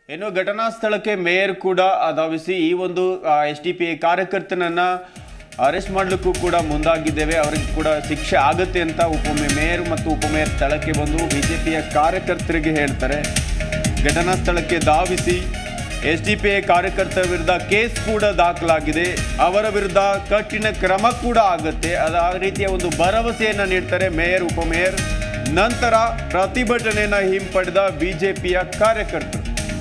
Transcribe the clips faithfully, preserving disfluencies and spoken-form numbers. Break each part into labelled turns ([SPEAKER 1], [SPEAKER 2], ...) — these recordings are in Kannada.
[SPEAKER 1] ಇನ್ನು ಘಟನಾ ಸ್ಥಳಕ್ಕೆ ಮೇಯರ್ ಕೂಡ ಧಾವಿಸಿ ಈ ಒಂದು ಎಸ್ ಡಿ ಪಿ ಐ ಕಾರ್ಯಕರ್ತನನ್ನ ಅರೆಸ್ಟ್ ಮಾಡಲಿಕ್ಕೂ ಕೂಡ ಮುಂದಾಗಿದ್ದೇವೆ, ಅವರಿಗೆ ಕೂಡ ಶಿಕ್ಷೆ ಆಗುತ್ತೆ ಅಂತ ಉಪ ಮೇಯರ್ ಮತ್ತು ಉಪಮೇಯರ್ ಸ್ಥಳಕ್ಕೆ ಬಂದು ಬಿಜೆಪಿಯ ಕಾರ್ಯಕರ್ತರಿಗೆ ಹೇಳ್ತಾರೆ. ಘಟನಾ ಸ್ಥಳಕ್ಕೆ ಧಾವಿಸಿ ಎಸ್ ಡಿ ಪಿ ಐ ಕಾರ್ಯಕರ್ತರ ವಿರುದ್ಧ ಕೇಸ್ ಕೂಡ ದಾಖಲಾಗಿದೆ, ಅವರ ವಿರುದ್ಧ ಕಠಿಣ ಕ್ರಮ ಕೂಡ ಆಗುತ್ತೆ, ಅದ ಆ ರೀತಿಯ ಒಂದು ಭರವಸೆಯನ್ನು ನೀಡ್ತಾರೆ ಮೇಯರ್ ಉಪಮೇಯರ್. ನಂತರ ಪ್ರತಿಭಟನೆಯನ್ನು ಹಿಂಪಡೆದ ಬಿಜೆಪಿಯ ಕಾರ್ಯಕರ್ತರು.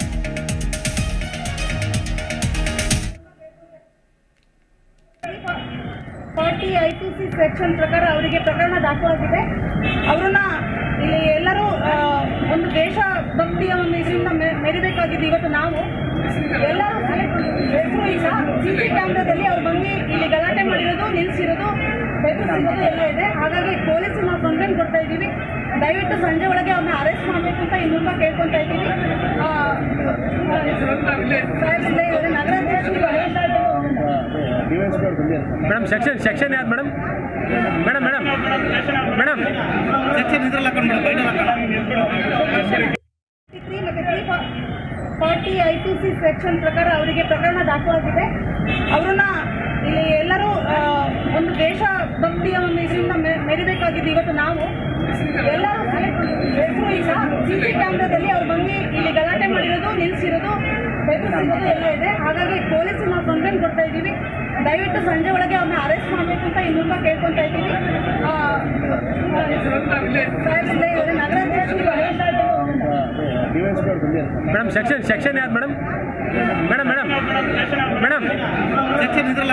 [SPEAKER 2] Forty I P C section ಪ್ರಕಾರ ಅವರಿಗೆ ಪ್ರಕರಣ ದಾಖಲಾಗಿದೆ. ಅವರನ್ನ ಇಲ್ಲಿ ಎಲ್ಲರೂ ಒಂದು ದೇಶ ಭಕ್ತಿಯ ಒಂದು ಇದರಿಂದ ಮೆರಿಬೇಕಾಗಿದೆ. ಇವತ್ತು ನಾವು ಎಲ್ಲರೂ ಹೆಸರು ಈಗ ಸಿ ಸಿ ಕ್ಯಾಮ್ರಾದಲ್ಲಿ ಅವ್ರು ಬಂದು ಇಲ್ಲಿ ಗಲಾಟೆ ಮಾಡಿರೋದು, ನಿಲ್ಲಿಸಿರೋದು, ಬೆದರಿಸಿರೋದು ಎಲ್ಲ ಇದೆ. ಹಾಗಾಗಿ ಪೊಲೀಸಿಗೆ ನಾವು ಕಂಪ್ಲೇಂಟ್ ಕೊಡ್ತಾ ಇದ್ದೀವಿ. ದಯವಿಟ್ಟು ಸಂಜೆ ಒಳಗೆ ಅವ್ರನ್ನ ಅರೆಸ್ಟ್ ಮಾಡಬೇಕು ಅಂತ ಈ ಮೂಲಕ ಕೇಳ್ಕೊತಾ ಇದ್ದೀವಿ.
[SPEAKER 3] ಮೇಡಮ್ ಸೆಕ್ಷನ್ ಸೆಕ್ಷನ್ ಯಾವ್ದು madam madam madam madam section ಇದ್ರಲ್ಲ
[SPEAKER 2] forty I P C section ಪ್ರಕಾರ ಅವರಿಗೆ ಪ್ರಕರಣ ದಾಖಲಾಗಿದೆ. ಅವರನ್ನ ಇಲ್ಲಿ ಎಲ್ಲರೂ ಒಂದು ದೇಶ ಭಕ್ತಿಯ ಒಂದು ಇದರಿಂದ ಮೆರಿಬೇಕಾಗಿದೆ. ಇವತ್ತು ನಾವು ಎಲ್ಲರೂ ಹೆಸರು ಈಗ ಸಿ ಸಿ ಕ್ಯಾಮ್ರಾದಲ್ಲಿ ಅವ್ರು ಬಂದು ಇಲ್ಲಿ ಗಲಾಟೆ ಮಾಡಿರೋದು, ನಿಲ್ಲಿಸಿರೋದು, ಬೆದರಿಸಿರೋದು ಎಲ್ಲ ಇದೆ. ಹಾಗಾಗಿ ಪೊಲೀಸಿಗೆ ನಾವು ಕಂಪ್ಲೇಂಟ್ ಕೊಡ್ತಾ ಇದ್ದೀವಿ. ದಯವಿಟ್ಟು ಸಂಜೆ ಒಳಗೆ ಅವ್ರನ್ನ ಅರೆಸ್ಟ್ ಮಾಡಬೇಕು ಅಂತ ಈ ಮೂಲಕ ಕೇಳ್ಕೊತಾ ಇದ್ದೀವಿ.
[SPEAKER 3] ಮೇಡಮ್ ಸೆಕ್ಷನ್ ಸೆಕ್ಷನ್ ಯಾವ್ದು madam madam madam madam section ಇದ್ರಲ್ಲ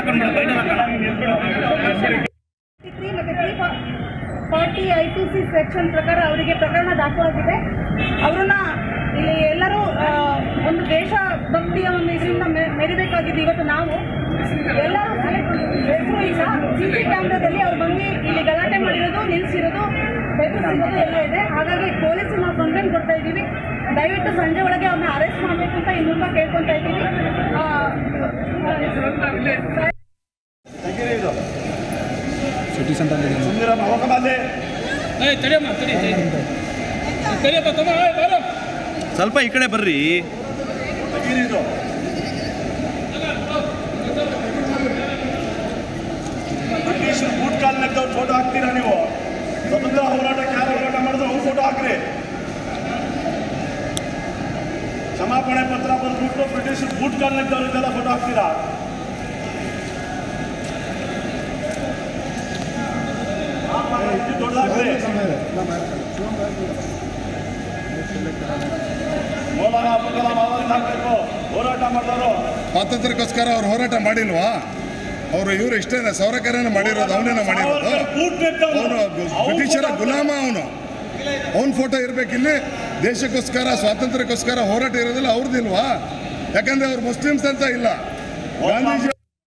[SPEAKER 2] forty I P C section ಪ್ರಕಾರ ಅವರಿಗೆ ಪ್ರಕರಣ ದಾಖಲಾಗಿದೆ. ಅವರನ್ನ ಇಲ್ಲಿ ಎಲ್ಲರೂ ಒಂದು ದೇಶ ಭಕ್ತಿಯ ಒಂದು ಇದರಿಂದ ಮೆರಿಬೇಕಾಗಿದೆ. ಇವತ್ತು ನಾವು ಎಲ್ಲರೂ ಹೆಸರು ಈಗ ಸಿ ಸಿ ಕ್ಯಾಮ್ರಾದಲ್ಲಿ ಅವ್ರು ಬಂದು ಇಲ್ಲಿ ಗಲಾಟೆ ಮಾಡಿರೋದು, ನಿಲ್ಲಿಸಿರೋದು, ಬೆದರಿಸಿರೋದು ಎಲ್ಲ ಇದೆ. ಹಾಗಾಗಿ ಪೊಲೀಸಿಗೆ ನಾವು ಕಂಪ್ಲೇಂಟ್ ಕೊಡ್ತಾ ಇದ್ದೀವಿ. ದಯವಿಟ್ಟು ಸಂಜೆ ಒಳಗೆ ಅವ್ರನ್ನ ಅರೆಸ್ಟ್ ಮಾಡಬೇಕು ಅಂತ ಈ ಮೂಲಕ ಕೇಳ್ಕೊತಾ ಇದ್ದೀವಿ.
[SPEAKER 1] ಸ್ವಲ್ಪ ಈ ಕಡೆ ಬರ್ರಿ.
[SPEAKER 4] ಬೂಟ್ ಕಾಲ್ ನೆಕ್ದವ್ರು ಫೋಟೋ ಹಾಕ್ತೀರಾ ನೀವು? ಸ್ವತಂತ್ರ ಹೋರಾಟಕ್ಕೆ ಯಾರು ಹೋರಾಟ ಮಾಡಿದ್ರು ಅವ್ರು ಫೋಟೋ ಹಾಕ್ರಿ. ಕ್ಷಮಾಪಣೆ ಪತ್ರ ಬಂದ್ಬಿಟ್ಟು ಬ್ರಿಟಿಷ್ ಬೂಟ್ ಕಾಲ್ ನೆಕ್ದವ್ರಿಗೆಲ್ಲ ಫೋಟೋ ಹಾಕ್ತೀರಾ? ದೊಡ್ಡದಾಗ್ರಿ. ಮೌಲಾನಾ ಅಬ್ದುಲ್ ಕಲಾಂ ಅವರಿಗೆ ಹಾಕಬೇಕು. ಹೋರಾಟ ಮಾಡಿದವರು
[SPEAKER 5] ಸ್ವಾತಂತ್ರ್ಯಕ್ಕೋಸ್ಕರ ಅವ್ರು ಹೋರಾಟ ಮಾಡಿಲ್ವಾ? ಅವರು ಇವರು ಇಷ್ಟೇನ ಸೌರಕರ್ಯನ ಮಾಡಿರೋದು, ಅವನೇನ ಮಾಡಿರೋದು. ಅವನು ಬ್ರಿಟಿಷರ ಗುಲಾಮ, ಅವನು ಅವನ ಫೋಟೋ ಇರ್ಬೇಕಿಲ್ಲಿ. ದೇಶಕ್ಕೋಸ್ಕರ ಸ್ವಾತಂತ್ರ್ಯಕ್ಕೋಸ್ಕರ ಹೋರಾಟ ಇರೋದಿಲ್ಲ ಅವ್ರದ್ದಿಲ್ವಾ? ಯಾಕಂದ್ರೆ ಅವ್ರು ಮುಸ್ಲಿಮ್ಸ್ ಅಂತ ಇಲ್ಲ. ಗಾಂಧೀಜಿ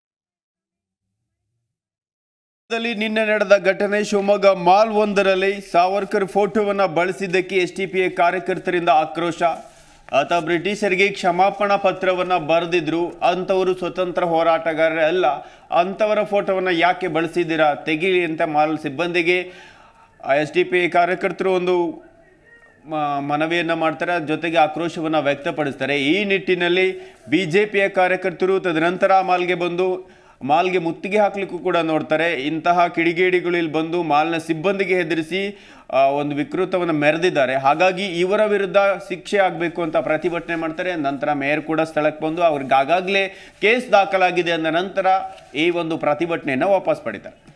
[SPEAKER 1] ನಿನ್ನೆ ನಡೆದ ಘಟನೆ ಶಿವಮೊಗ್ಗ ಮಾಲ್ ಒಂದರಲ್ಲಿ ಸಾವರ್ಕರ್ ಫೋಟೋವನ್ನು ಬಳಸಿದ್ದಕ್ಕೆ ಎಸ್ ಡಿ ಪಿ ಐ ಕಾರ್ಯಕರ್ತರಿಂದ ಆಕ್ರೋಶ. ಆತ ಬ್ರಿಟಿಷರಿಗೆ ಕ್ಷಮಾಪಣಾ ಪತ್ರವನ್ನು ಬರೆದಿದ್ರು, ಅಂಥವರು ಸ್ವತಂತ್ರ ಹೋರಾಟಗಾರರೇ ಅಲ್ಲ, ಅಂಥವರ ಫೋಟೋವನ್ನು ಯಾಕೆ ಬಳಸಿದ್ದೀರಾ, ತೆಗೀಲಿ ಅಂತ ಮಾಲ್ ಸಿಬ್ಬಂದಿಗೆ ಎಸ್ ಡಿ ಪಿ ಐ ಕಾರ್ಯಕರ್ತರು ಒಂದು ಮನವಿಯನ್ನು ಮಾಡ್ತಾರೆ, ಜೊತೆಗೆ ಆಕ್ರೋಶವನ್ನು ವ್ಯಕ್ತಪಡಿಸ್ತಾರೆ. ಈ ನಿಟ್ಟಿನಲ್ಲಿ ಬಿ ಜೆ ಪಿಯ ಕಾರ್ಯಕರ್ತರು ತದನಂತರ ಮಾಲ್ಗೆ ಬಂದು ಮಾಲ್ಗೆ ಮುತ್ತಿಗೆ ಹಾಕಲಿಕ್ಕೂ ಕೂಡ ನೋಡ್ತಾರೆ. ಇಂತಹ ಕಿಡಿಗೇಡಿಗಳು ಇಲ್ಲಿ ಬಂದು ಮಾಲ್ನ ಸಿಬ್ಬಂದಿಗೆ ಹೆದರಿಸಿ ಒಂದು ವಿಕೃತವನ್ನು ಮೆರೆದಿದ್ದಾರೆ. ಹಾಗಾಗಿ ಇವರ ವಿರುದ್ಧ ಶಿಕ್ಷೆ ಆಗಬೇಕು ಅಂತ ಪ್ರತಿಭಟನೆ ಮಾಡ್ತಾರೆ. ನಂತರ ಮೇಯರ್ ಕೂಡ ಸ್ಥಳಕ್ಕೆ ಬಂದು ಅವ್ರಿಗೆ ಆಗಾಗಲೇ ಕೇಸ್ ದಾಖಲಾಗಿದೆ ಅಂದ ನಂತರ ಈ ಒಂದು ಪ್ರತಿಭಟನೆಯನ್ನು ವಾಪಸ್ ಪಡಿತಾರೆ.